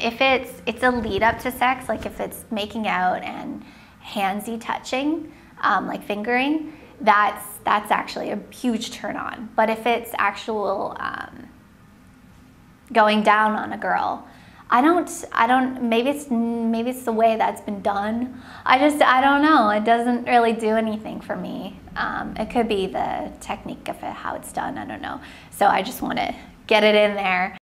If it's a lead up to sex, like if it's making out and handsy touching, like fingering, that's actually a huge turn on. But if it's actual going down on a girl, I don't, maybe it's the way that's been done. I don't know. It doesn't really do anything for me. It could be the technique of it, how it's done, I don't know. So I just want to get it in there.